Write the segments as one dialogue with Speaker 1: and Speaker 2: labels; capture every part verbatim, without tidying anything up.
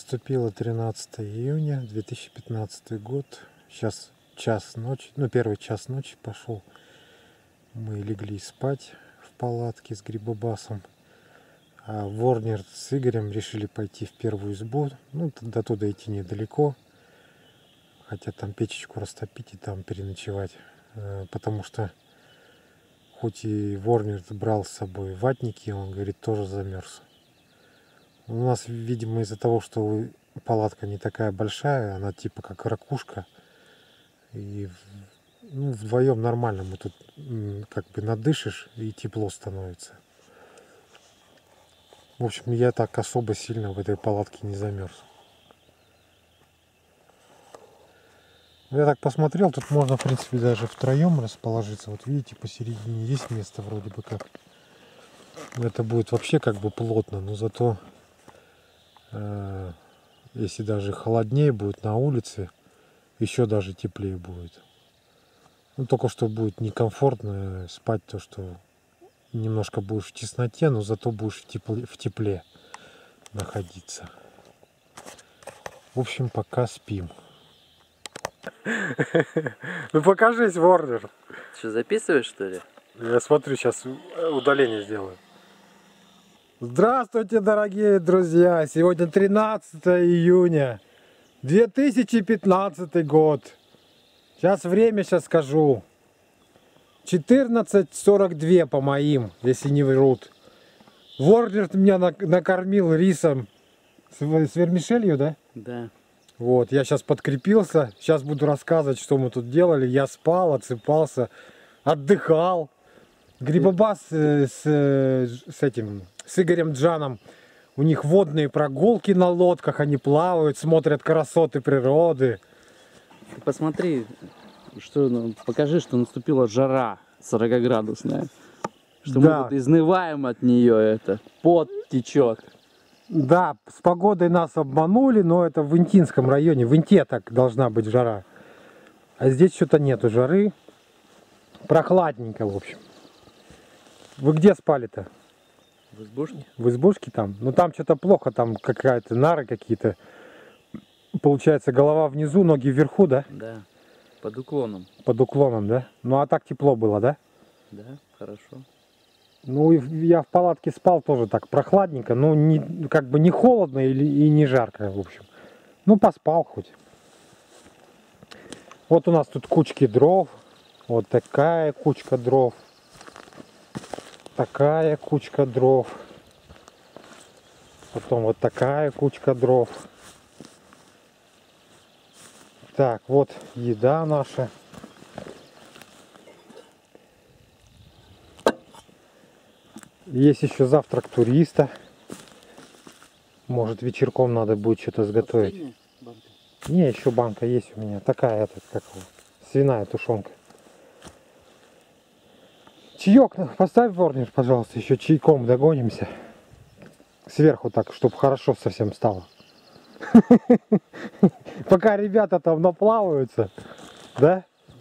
Speaker 1: Наступило тринадцатое июня две тысячи пятнадцатый год. Сейчас час ночи, ну первый час ночи пошел. Мы легли спать в палатке с Грибобасом. А Ворнер с Игорем решили пойти в первую избу. Ну, до туда идти недалеко. Хотя там печечку растопить и там переночевать. Потому что хоть и Ворнер брал с собой ватники, он говорит, тоже замерз. У нас, видимо, из-за того, что палатка не такая большая, она типа как ракушка. И ну, вдвоем нормально мы тут как бы надышишь и тепло становится. В общем, я так особо сильно в этой палатке не замерз. Я так посмотрел, тут можно, в принципе, даже втроем расположиться. Вот видите, посередине есть место вроде бы как. Это будет вообще как бы плотно, но зато э, если даже холоднее будет на улице, еще даже теплее будет. Ну, только что будет некомфортно спать, то что немножко будешь в тесноте, но зато будешь в тепле, в тепле находиться. В общем, пока спим. Ну покажись, Ворнер.
Speaker 2: Что, записываешь, что ли?
Speaker 1: Я смотрю, сейчас удаление сделаю. Здравствуйте, дорогие друзья! Сегодня тринадцатое июня две тысячи пятнадцатый год. Сейчас время, сейчас скажу. четырнадцать сорок два по моим, если не врут. Ворнер меня накормил рисом с вермишелью, да?
Speaker 2: Да. Вот,
Speaker 1: я сейчас подкрепился. Сейчас буду рассказывать, что мы тут делали. Я спал, отсыпался, отдыхал. Грибобас с, с этим, с Игорем Джаном. У них водные прогулки на лодках, они плавают, смотрят красоты природы.
Speaker 2: Ты посмотри, что, ну, покажи, что наступила жара сорокаградусная. Что да. Мы тут изнываем от нее, это, пот течет.
Speaker 1: Да, с погодой нас обманули, но это в Интинском районе, в Инте так должна быть жара. А здесь что-то нету жары, прохладненько, в общем. Вы где спали-то?
Speaker 2: В избушке.
Speaker 1: В избушке там? Ну там что-то плохо, там какая-то нары какие-то. Получается, голова внизу, ноги вверху, да?
Speaker 2: Да, под уклоном.
Speaker 1: Под уклоном, да? Ну а так тепло было, да?
Speaker 2: Да, хорошо.
Speaker 1: Ну я в палатке спал тоже так прохладненько, но не, как бы не холодно или, и не жарко, в общем. Ну поспал хоть. Вот у нас тут кучки дров. Вот такая кучка дров. Такая кучка дров. Потом вот такая кучка дров. Так, вот еда наша. Есть еще завтрак туриста. Может, вечерком надо будет что-то сготовить. Не, еще банка есть у меня. Такая, этот, как его, свиная тушенка. Чаек поставь, Ворнер, пожалуйста. Еще чайком догонимся. Сверху так, чтобы хорошо совсем стало. Пока ребята там наплаваются. Да?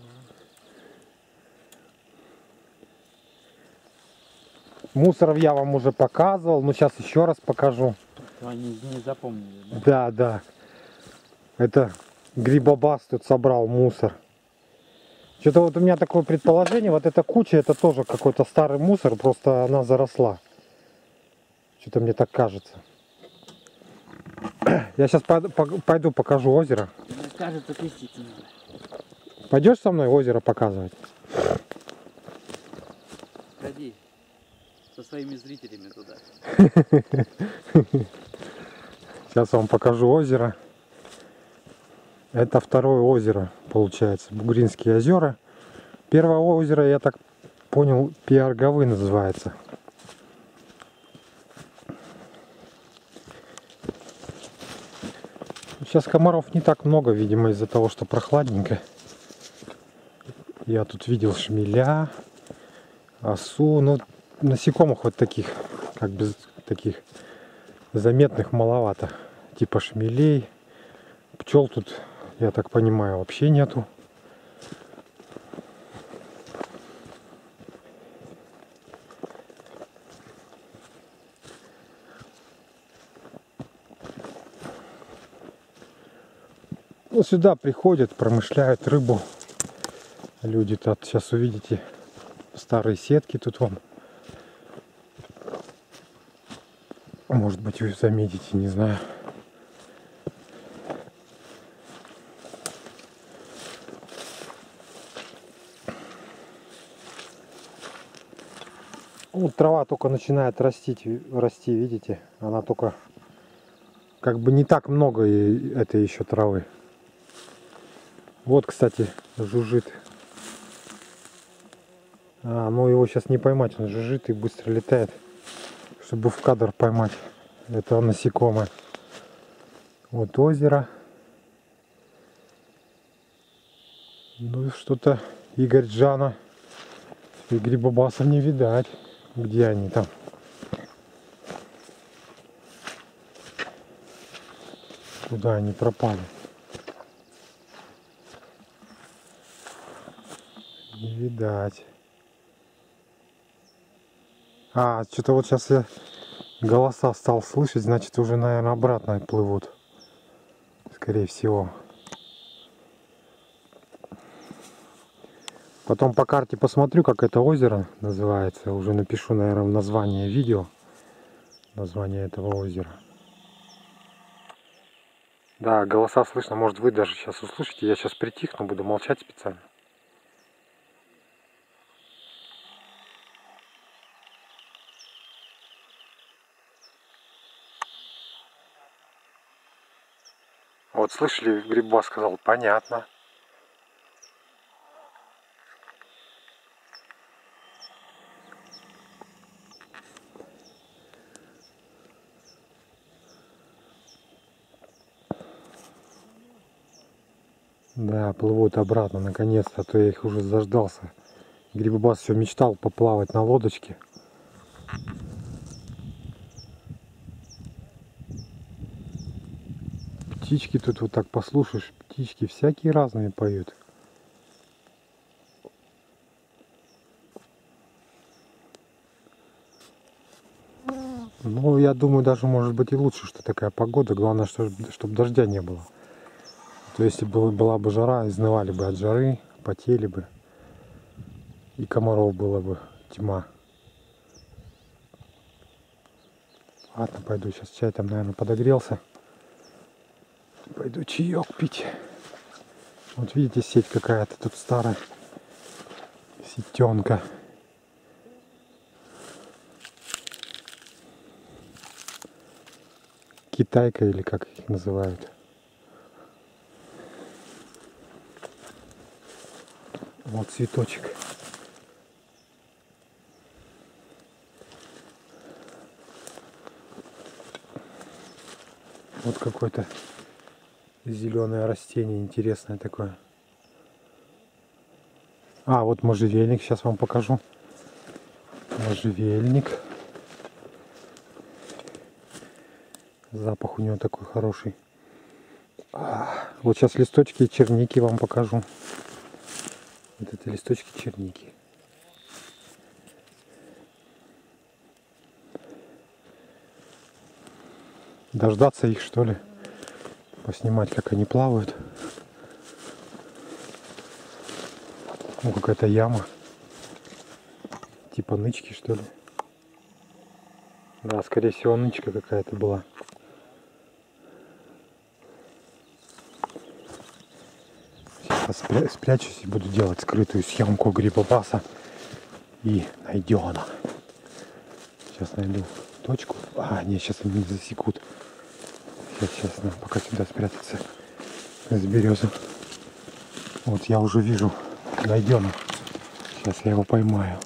Speaker 1: Мусоров я вам уже показывал, но сейчас еще раз покажу.
Speaker 2: Они не запомнили, да?
Speaker 1: Да, да. Это Грибобас тут собрал мусор. Что-то вот у меня такое предположение, вот эта куча, это тоже какой-то старый мусор, просто она заросла. Что-то мне так кажется. Я сейчас пойду покажу озеро.
Speaker 2: Мне кажется, чистить надо.
Speaker 1: Пойдешь со мной озеро показывать?
Speaker 2: Ходи. Со своими зрителями туда.
Speaker 1: Сейчас вам покажу озеро. Это второе озеро, получается, Бугринские озера. Первое озеро, я так понял, Пиарговы называется. Сейчас комаров не так много, видимо, из-за того, что прохладненько. Я тут видел шмеля, осу, ну, насекомых вот таких, как бы таких заметных маловато. Типа шмелей, пчел тут, я так понимаю, вообще нету. сюда приходят, промышляют рыбу. Люди тут сейчас увидите старые сетки тут вам. Может быть, вы заметите, не знаю. Ну, трава только начинает расти, расти, видите? Она только как бы не так много этой еще травы. Вот, кстати, жужжит. А, ну его сейчас не поймать, он жужжит и быстро летает, чтобы в кадр поймать. Это насекомое. Вот озеро. Ну что-то Игорь Джана и Грибобаса не видать. Где они там? Куда они пропали? Не видать. А, что-то вот сейчас я голоса стал слышать, значит уже, наверное, обратно плывут. Скорее всего. Потом по карте посмотрю, как это озеро называется. Уже напишу, наверное, в название видео. Название этого озера. Да, голоса слышно. Может, вы даже сейчас услышите. Я сейчас притихну, буду молчать специально. Вот слышали, Грибас сказал, понятно. Да, плывут обратно, наконец-то, а то я их уже заждался. Грибобас все мечтал поплавать на лодочке. Птички тут вот так послушаешь, птички всякие разные поют. Ну, я думаю, даже может быть и лучше, что такая погода. Главное, что, чтобы дождя не было. То есть, если была, была бы жара, изнывали бы от жары, потели бы. И комаров было бы тьма. Ладно, пойду сейчас чай там, наверное, подогрелся. Пойду чаек пить. Вот видите, сеть какая-то тут старая. Сетенка. Китайка или как их называют. Вот цветочек. Вот какое-то зеленое растение интересное такое. А, вот можжевельник, сейчас вам покажу. Можжевельник. Запах у него такой хороший. А, вот сейчас листочки черники вам покажу. Вот это листочки черники. Дождаться их, что ли? Поснимать, как они плавают. Ну, какая-то яма. Типа нычки, что ли. Да, скорее всего, нычка какая-то была. Сейчас спря спрячусь и буду делать скрытую съемку Грибобаса и найдена. Сейчас найду точку. А, нет, сейчас они не засекут. Сейчас, сейчас, надо пока сюда спрятаться с березы. Вот я уже вижу найдена. Сейчас я его поймаю.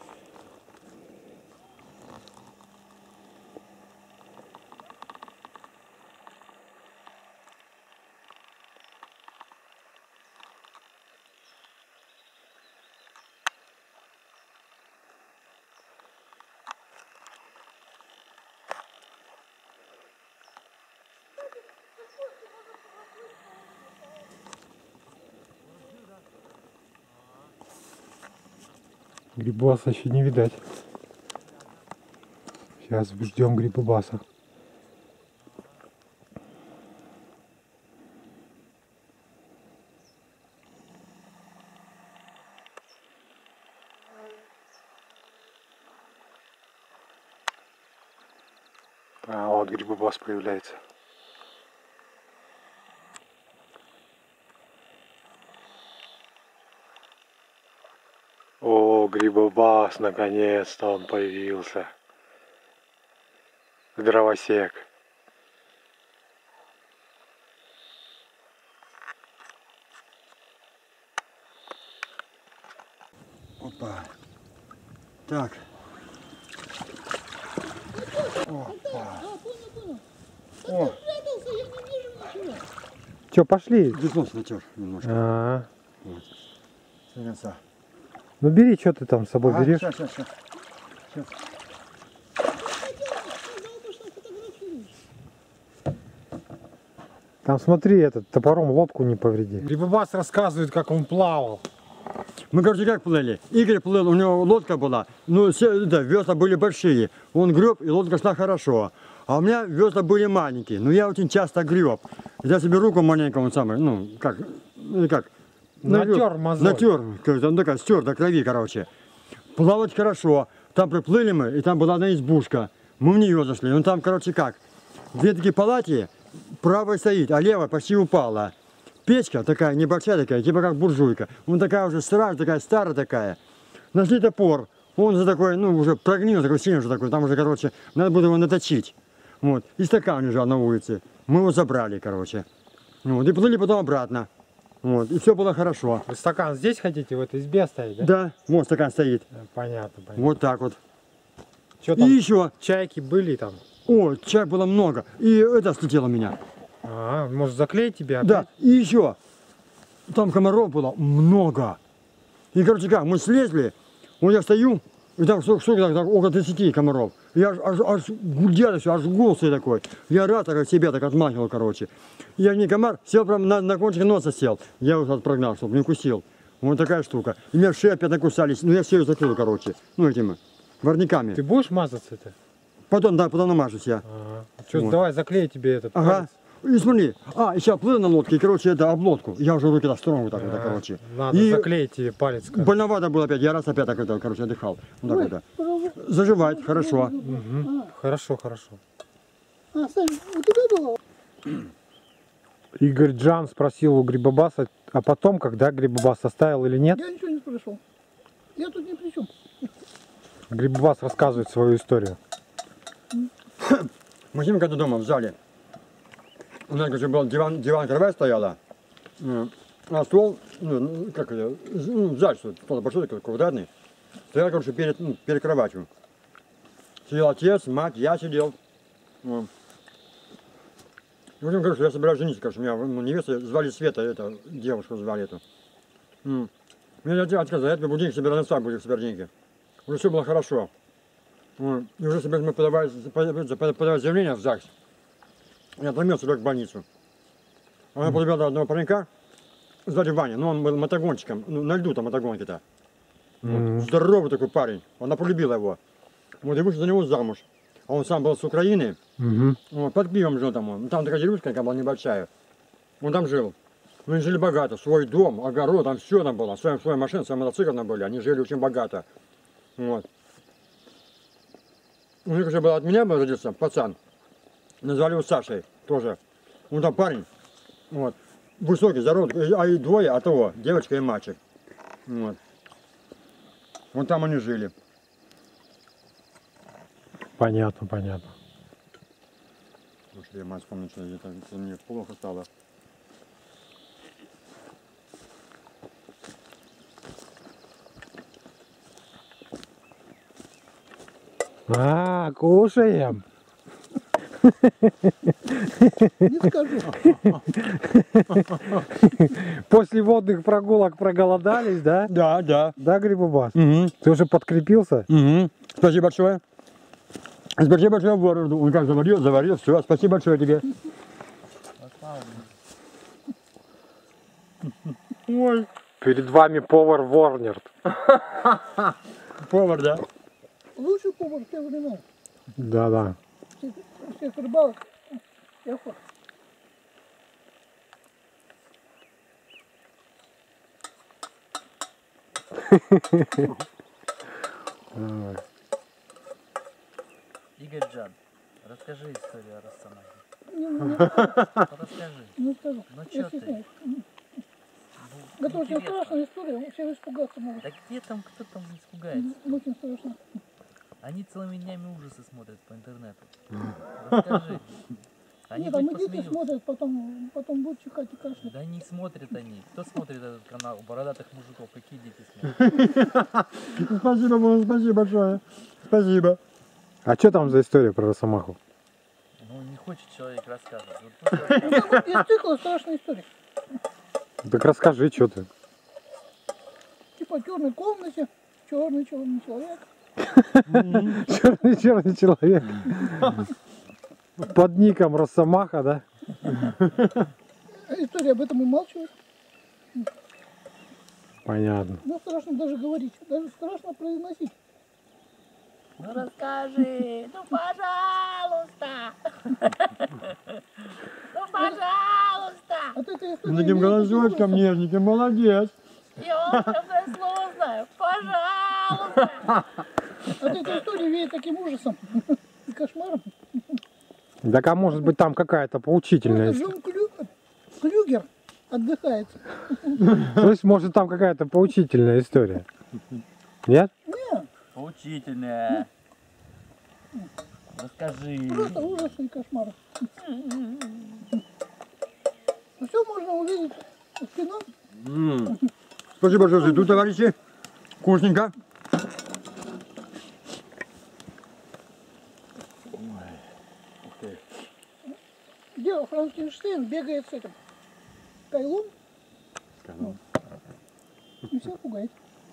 Speaker 1: Грибобаса еще не видать. Сейчас ждем Грибобаса. вот грибобас появляется. О, грибобас, наконец-то он появился. Дровосек.
Speaker 3: Опа. Так. Опа. О,
Speaker 1: Че, пошли?
Speaker 3: здесь нос натер немножко.
Speaker 1: А,
Speaker 3: Вот. Смотрится.
Speaker 1: ну бери, что ты там с собой
Speaker 3: А,
Speaker 1: берешь?
Speaker 3: Сейчас, сейчас, сейчас. Сейчас.
Speaker 1: Там смотри, этот топором лодку не повреди. Грибобас рассказывает, как он плавал.
Speaker 3: Мы, короче, как плыли? Игорь плыл, у него лодка была, ну, все, да, весла были большие. Он греб, и лодка шла хорошо. А у меня весла были маленькие, но я очень часто греб. Я себе руку маленько, он самый, ну, как, ну, как?
Speaker 1: Натер мозоль.
Speaker 3: Натер, как, ну, такая, стер до крови, короче. Плавать хорошо. Там приплыли мы, и там была одна избушка. Мы в нее зашли. Ну, там, короче, как? Две такие палати, правая стоит, а левая почти упала. Печка такая, небольшая такая, типа как буржуйка. Он такая уже старая, такая старая такая. Нашли топор. Он же такой, ну, уже прогнил, такой сильный уже такой. Там уже, короче, надо было его наточить. Вот. И стакан лежал на улице. Мы его забрали, короче. Вот. И плыли потом обратно. Вот. И все было хорошо.
Speaker 1: Вы стакан здесь хотите, в этой избе оставить, да?
Speaker 3: Да, вот стакан стоит.
Speaker 1: Понятно, понятно.
Speaker 3: Вот так вот.
Speaker 1: Что
Speaker 3: И
Speaker 1: там,
Speaker 3: еще.
Speaker 1: чайки были там?
Speaker 3: О, чай было много. И это слетело меня.
Speaker 1: А, может заклеить тебя опять?
Speaker 3: Да, и еще. Там комаров было много. И, короче, как, мы слезли, вот я стою, и там штук, штук, так, так, около тридцати комаров. Я аж, аж, аж гудел все, аж голый такой. Я рад так от себя так отмахивал, короче. Я не комар, сел прям на, на кончик носа сел. Я его отпрогнал, чтобы не кусил. Вот такая штука. И меня в шею опять накусались. Ну, я шею закрыл, короче. Ну, этими воротниками.
Speaker 1: Ты будешь мазаться-то?
Speaker 3: Потом, да, потом намажусь я.
Speaker 1: Ага. Что,
Speaker 3: Вот.
Speaker 1: давай заклею тебе этот
Speaker 3: Ага.
Speaker 1: палец.
Speaker 3: И смотри, а, еще плыл на лодке, и, короче, это облодку. Я уже руки так строил, вот так вот,
Speaker 1: Ага.
Speaker 3: короче.
Speaker 1: Надо
Speaker 3: И
Speaker 1: заклеить тебе палец. короче.
Speaker 3: больновато было опять, я раз опять так, это, короче, отдыхал. Вот так вот, да. Заживает, хорошо.
Speaker 1: Мгм. Хорошо, хорошо.
Speaker 4: А, Сань, у тебя было?
Speaker 1: Игорь Джан спросил у Грибобаса, а потом, когда Грибобас оставил или нет,
Speaker 4: Я ничего не спрашивал. Я тут ни при чем.
Speaker 1: Грибобас рассказывает свою историю.
Speaker 3: Мы с ним когда дома в зале. У нас, короче, был диван, диван кровать стояла. Ну, а стол, ну, ну, как это, ну, заль, что стол большой, такой квадратный. Стоял, короче, перед, ну, перед кроватью. Сидел отец, мать, я сидел. Вот. И, в общем, короче, я собираюсь жениться, короче, у меня ну, невеста звали Света, это, девушку звали эту. М. Мне отец сказал, я тебе буду деньги собирать, на сам буду собирать деньги. Уже все было хорошо. Вот. И уже собирались мы подавать, подавать, подавать заявление в ЗАГС. Я отломился лег в больницу. Она полюбила до одного паренька, звали Ваня, ну он был мотогонщиком, ну, на льду там мотогонки-то.
Speaker 1: Мгм.
Speaker 3: Вот. Здоровый такой парень, она полюбила его. Вот и вышла за него замуж. А он сам был с Украины,
Speaker 1: Мгм.
Speaker 3: вот, под пивом жил там он. Там такая деревушка, какая была небольшая. Он там жил. Ну, они жили богато, свой дом, огород, там все там было, своя, своя машина, своя мотоцикл там были, они жили очень богато. Вот. У них уже был от меня был родился пацан. Назвали его Сашей тоже. Он там парень. Вот. Высокий, здоровый, а и двое, а того, девочка и мальчик. Вот. Вот там они жили.
Speaker 1: Понятно, понятно.
Speaker 3: Слушай, я мать вспомнил, что это, это мне плохо стало.
Speaker 1: А, кушаем.
Speaker 4: Не скажу.
Speaker 1: После водных прогулок проголодались, да?
Speaker 3: Да, да.
Speaker 1: Да, Грибобас?
Speaker 3: Угу.
Speaker 1: Ты уже подкрепился?
Speaker 3: Угу. Спасибо большое. Спасибо большое, Ворону. Он как заварил, заварил, все. Спасибо большое тебе. Ой.
Speaker 1: Перед вами повар Ворнерт.
Speaker 3: Повар, да?
Speaker 4: Лучший повар в те времена.
Speaker 1: Да, да.
Speaker 4: Всех, всех рыбалок. Я фа-
Speaker 2: Игорь Джан. Расскажи историю о Росомахе.
Speaker 4: Не, не, не,
Speaker 2: Расскажи.
Speaker 4: не скажу.
Speaker 2: Ну
Speaker 4: Я
Speaker 2: чё ты?
Speaker 4: стесняюсь.
Speaker 2: Ну,
Speaker 4: Это очень
Speaker 2: интересно.
Speaker 4: страшная история, все испугаться могут.
Speaker 2: Да где там, кто там испугается?
Speaker 4: Очень страшно.
Speaker 2: Они целыми днями ужасы смотрят по интернету. Расскажи. Они
Speaker 4: Нет,
Speaker 2: хоть
Speaker 4: там и дети
Speaker 2: посмеются.
Speaker 4: смотрят, потом, потом будут чихать и кашлять.
Speaker 2: Да не смотрят они. Кто смотрит этот канал? Бородатых мужиков. Какие дети смотрят?
Speaker 3: Спасибо, Мон, спасибо большое. Спасибо.
Speaker 1: А что там за история про Росомаху?
Speaker 2: Ну не хочет человек рассказывать. Вот пусть рассказывает.
Speaker 4: Там из цикла страшная история.
Speaker 1: Так расскажи, что ты.
Speaker 4: Типа в черной комнате, черный черный человек.
Speaker 1: Черный черный человек. Под ником Росомаха, да?
Speaker 4: А история об этом умалчивает.
Speaker 1: Понятно.
Speaker 4: Ну, страшно даже говорить, даже страшно произносить.
Speaker 2: Ну расскажи. Ну пожалуйста. Ну пожалуйста.
Speaker 4: От этой истории
Speaker 3: Таким
Speaker 4: веет
Speaker 3: голосочком
Speaker 4: ужасом.
Speaker 3: нежненьким, молодец.
Speaker 2: Я уже сложная. Пожалуйста.
Speaker 4: От этой истории веет таким ужасом и кошмаром.
Speaker 1: Так а может быть там какая-то поучительная
Speaker 4: Просто
Speaker 1: история?
Speaker 4: Джон Клю... Клюгер отдыхает.
Speaker 1: То есть может там какая-то поучительная история? Нет?
Speaker 4: Не,
Speaker 2: Поучительная. Расскажи.
Speaker 4: просто ужас и кошмар. Все можно увидеть в кино.
Speaker 3: М. Спасибо большое за еду, товарищи. Вкусненько.
Speaker 4: Где Франкенштейн бегает с этим кайлом и всех пугает.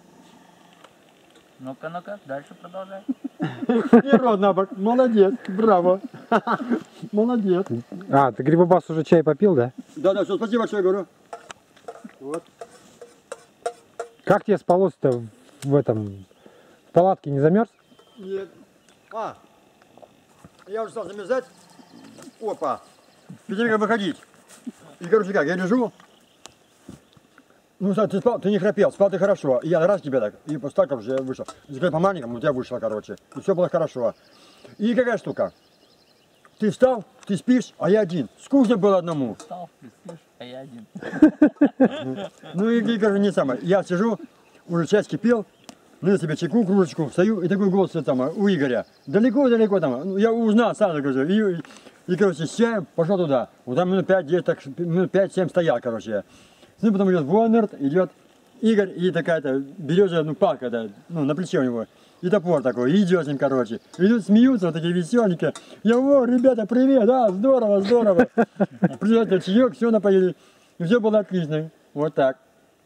Speaker 2: Ну-ка, ну-ка, дальше продолжай.
Speaker 3: И рот на бок. Молодец, браво. Молодец.
Speaker 1: А, ты Грибобас уже чай попил, да?
Speaker 3: Да, да, все, спасибо большое, говорю. Вот.
Speaker 1: Как тебе спалось-то в этом в палатке, не замерз?
Speaker 3: Нет. А, я уже стал замерзать. Опа. Перед тем, как выходить. И, короче, как, я лежу. Ну, ты спал, ты не храпел, спал ты хорошо. И я раз тебе так, и после того, короче, я вышел. Если по маленькому, у тебя вышло, короче. И все было хорошо. И какая штука? Ты встал, ты спишь, а я один. Скучно было одному.
Speaker 2: Встал, ты спишь, а я один.
Speaker 3: Ну и, и короче, не самое. Я сижу, уже чай кипел, налил себе чайку, кружечку, встаю, и такой голос там у Игоря. Далеко-далеко там. Ну, я узнал сразу, короче, и, и, и, короче, с чаем пошел туда. Вот там минут пять-десять, так, минут пять-семь стоял, короче. Ну, потом идет Воннерт, идет Игорь, и такая-то березовая, ну, палка, да, ну, на плече у него. И топор такой, и идет с ним, короче. Идут, смеются, вот такие веселенькие. Я, о, ребята, привет, а, здорово, здорово. Приятно, чаек, все напоили. И все было отлично. Вот так.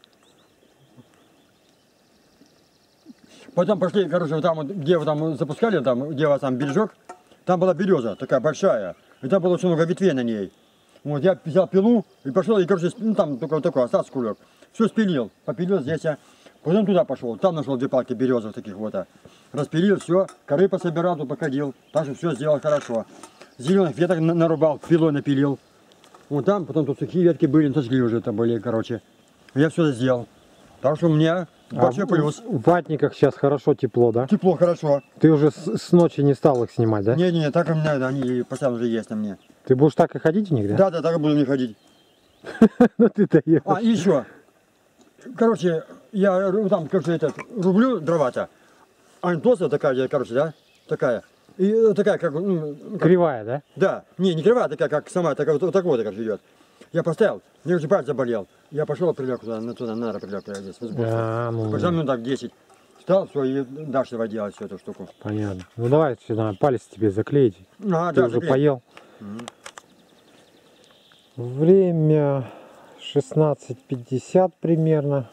Speaker 3: Потом пошли, короче, вот там, вот, где вы там запускали, там, где у вас там бережок, там была береза такая большая. И там было очень много ветвей на ней. Вот я взял пилу и пошел, и, короче, ну, там только вот такой остался кулек. Все спилил, попилил здесь, а потом туда пошел, там нашел две палки березов таких вот. А. Распилил, все, коры пособирал, тут походил, так что все сделал хорошо. Зеленых веток на- нарубал, пилой напилил. Вот там, потом тут сухие ветки были, сожгли уже это были, короче. Я все сделал. Так что у меня большой
Speaker 1: А
Speaker 3: плюс.
Speaker 1: в, в ватниках сейчас хорошо тепло, да?
Speaker 3: Тепло, хорошо.
Speaker 1: Ты уже с, с ночи не стал их снимать, да?
Speaker 3: Не-не, так у меня, да, они постоянно уже есть на мне.
Speaker 1: Ты будешь так и ходить в них, да?
Speaker 3: Да-да, так и буду не ходить.
Speaker 1: Ну ты даешь.
Speaker 3: А, и еще. Короче, я ру- там, короче, этот, рублю дрова-то. А не толстая такая, короче, да? Такая. И э, такая, как, ну, как-
Speaker 1: Кривая, да?
Speaker 3: да. Не, не кривая, такая, как сама, такая, вот, вот так вот, короче, идет. Я поставил, мне уже палец заболел. Я пошел, прилег туда, на туда, наверное, прилег я здесь, в избушку.
Speaker 1: Да, ну,
Speaker 3: Пошел минут так десять. Встал, все, и дальше давай делать всю эту штуку.
Speaker 1: понятно. Ну давай сюда палец тебе заклеить.
Speaker 3: А,
Speaker 1: Ты
Speaker 3: да,
Speaker 1: уже
Speaker 3: заклеил.
Speaker 1: поел.
Speaker 3: Мгм.
Speaker 1: Время шестнадцать пятьдесят примерно.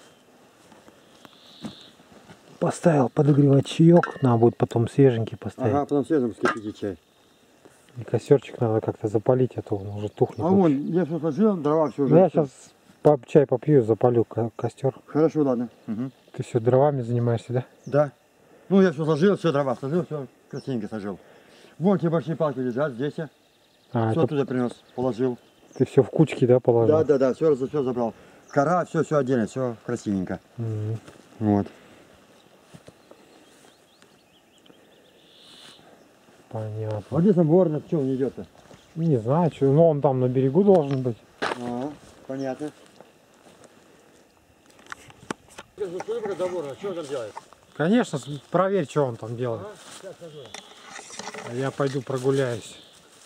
Speaker 1: Поставил подогревать чаек. Надо будет потом свеженький поставить.
Speaker 3: Ага, потом свежим вскипите чай.
Speaker 1: И костерчик надо как-то запалить, а то он уже тухнет.
Speaker 3: А вон, я все сложил, дрова все уже.
Speaker 1: Ну, я сейчас чай попью, запалю ко- костер.
Speaker 3: Хорошо, ладно. Мгм.
Speaker 1: Ты все дровами занимаешься, да?
Speaker 3: Да. Ну, я все сложил, все дрова сложил, все красивенько сложил. Вон те большие палки лежат здесь. Я
Speaker 1: А,
Speaker 3: все
Speaker 1: это
Speaker 3: туда принес, положил.
Speaker 1: ты все в кучки, да, положил?
Speaker 3: Да, да, да, все, все забрал. Кора, все, все отдельно, все красивенько.
Speaker 1: Мгм.
Speaker 3: Вот.
Speaker 1: Понятно.
Speaker 3: А где там ворон, что он идет-то?
Speaker 1: Не знаю, что, но он там на берегу должен быть.
Speaker 3: А, понятно. Сколько до ворона, что он там делает?
Speaker 1: Конечно, с- проверь, что он там делает.
Speaker 3: А, сейчас скажу.
Speaker 1: А я пойду прогуляюсь.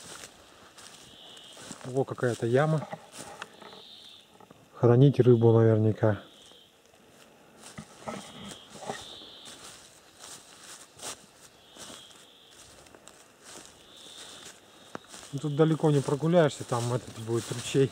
Speaker 1: Во, какая-то яма. Хранить рыбу наверняка. Ну, тут далеко не прогуляешься, там этот будет ручей.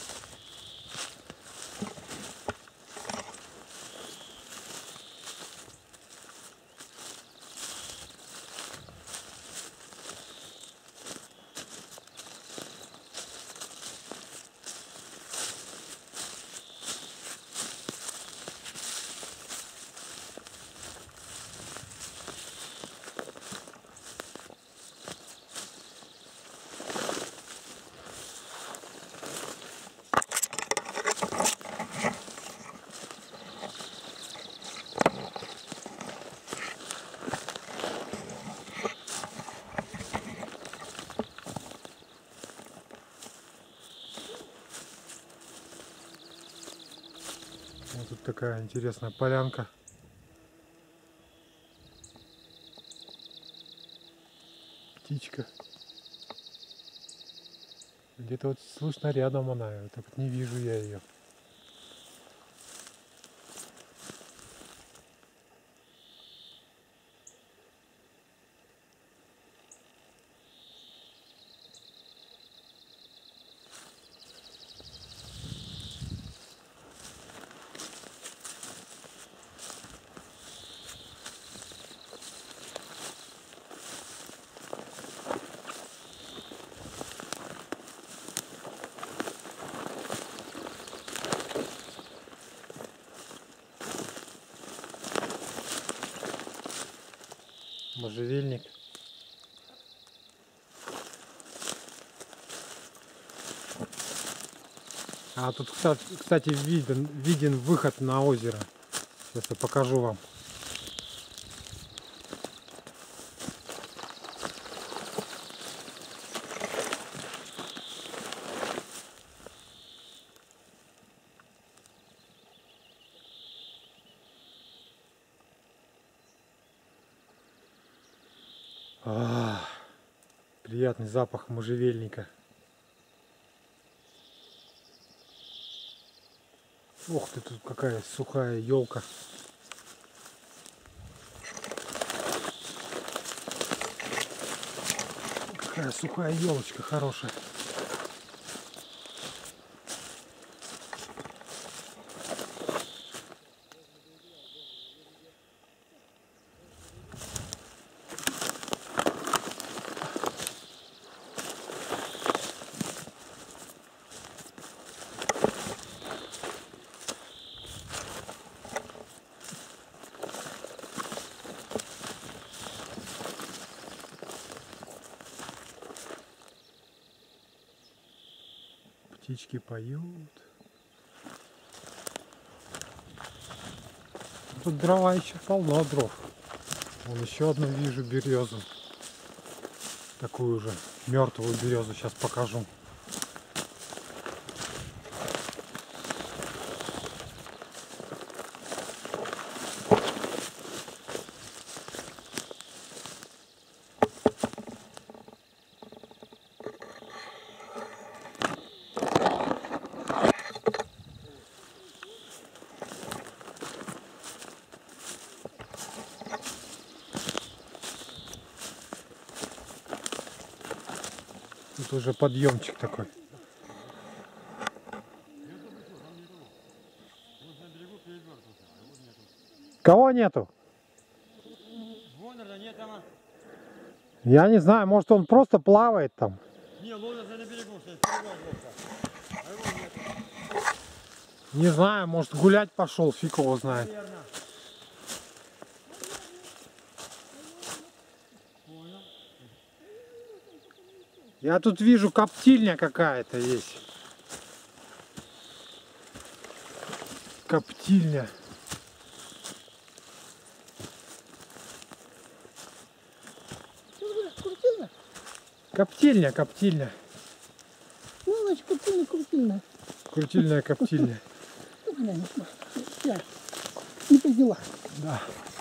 Speaker 1: Вот тут такая интересная полянка. Птичка. Где-то вот слышно рядом она, так вот не вижу я ее. Можжевельник. А тут, кстати, кстати, виден, виден выход на озеро. Сейчас я покажу вам. А, приятный запах можжевельника. Ух ты, тут какая сухая елка. Какая сухая елочка хорошая. Птички поют. Тут дрова еще полно дров. Вон еще одну вижу березу. Такую же мертвую березу сейчас покажу. Тут уже подъемчик такой. Кого нету?
Speaker 3: Вонера нет там.
Speaker 1: Я не знаю, может он просто плавает там.
Speaker 3: Не, ловят на берегу, сейчас перевал.
Speaker 1: Не знаю, может гулять пошел, фиг его знает. Я тут вижу, коптильня какая-то есть. Коптильня.
Speaker 4: Что ты говоришь, крутильня?
Speaker 1: Коптильня, коптильня.
Speaker 4: Ну, значит, крутильная, крутильная.
Speaker 1: Крутильная коптильня.
Speaker 4: Ну, глянь, я не при делах.
Speaker 1: Да.